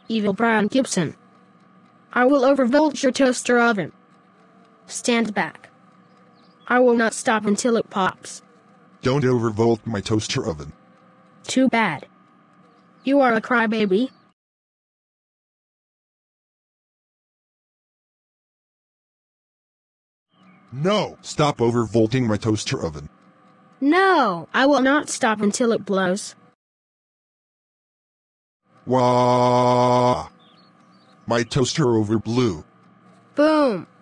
Evil brown Gibson. I will overvolt your toaster oven. Stand back. I will not stop until it pops. Don't overvolt my toaster oven. Too bad. You are a crybaby. No! Stop overvolting my toaster oven. No, I will not stop until it blows. Wah! My toaster overblew. Boom!